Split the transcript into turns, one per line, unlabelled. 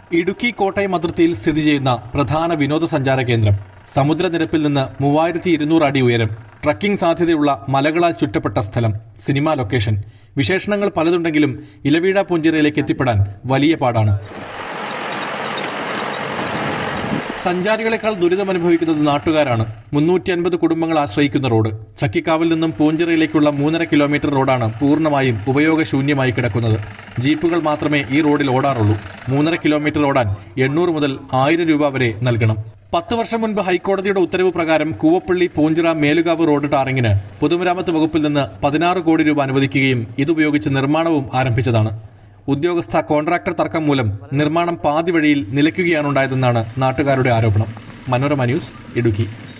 ഇടുക്കി കോട്ടയം അതിർത്തിയിൽ സ്ഥിതി ചെയ്യുന്ന പ്രധാന വിനോദസഞ്ചാര കേന്ദ്രം. സമുദ്രനിരപ്പിൽ നിന്ന് 3200 അടി ഉയരം, ട്രക്കിംഗ് സാധ്യതയുള്ള മലകളാൽ ചുറ്റപ്പെട്ട സ്ഥലം, സിനിമാ ലൊക്കേഷൻ. വിശേഷണങ്ങൾ പലതുണ്ടെങ്കിലും ഇലവീഴ പൂഞ്ചിറയിലേക്ക് എത്തിപ്പെടാൻ വലിയ പാടാണ്. സഞ്ചാരികളെക്കാൾ ദുരിതമനുഭവിക്കുന്നത് നാട്ടുകാരാണ്. 350 കുടുംബങ്ങൾ ആശ്രയിക്കുന്ന റോഡ്. ചക്കിക്കാവിൽ നിന്നും പൂഞ്ചിറയിലേക്കുള്ള 3.5 കിലോമീറ്റർ റോഡാണ് പൂർണ്ണമായും ഉപയോഗശൂന്യമായി കിടക്കുന്നത്. ജീപ്പുകൾ മാത്രമേ ഈ റോഡിൽ ഓടാറുള്ളൂ. 3.5 കിലോമീറ്റർ ഓടാൻ 800 മുതൽ 1000 രൂപ വരെ നൽകണം. 10 വർഷം മുൻപ് ഹൈക്കോടതിയുടെ ഉത്തരവ് പ്രകാരം കൂവപ്പള്ളി പൂഞ്ചിറ മേലുകാവ് റോഡ് ടാറിങ്ങിന് പൊതുമരാമത്ത് വകുപ്പിൽ നിന്ന് 16 കോടി രൂപ അനുവദിക്കുകയും ഇതുപയോഗിച്ച് നിർമ്മാണവും ആരംഭിച്ചതാണ്. ഉദ്യോഗസ്ഥ കോൺട്രാക്ടർ തർക്കം മൂലം നിർമ്മാണം പാതി വഴിയിൽ നിലയ്ക്കുകയാണുണ്ടായതെന്നാണ് നാട്ടുകാരുടെ ആരോപണം. മനോരമ ന്യൂസ്, ഇടുക്കി.